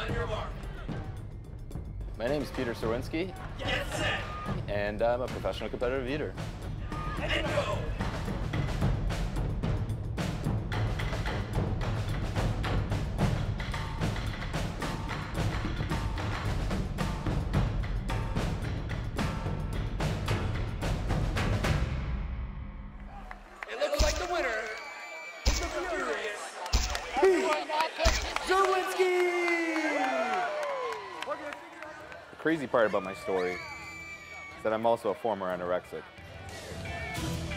On your mark. My name is Peter Czerwinski, Get set. and I'm a professional competitive eater. And go. It looks like the winner is the furious Czerwinski! The crazy part about my story is that I'm also a former anorexic.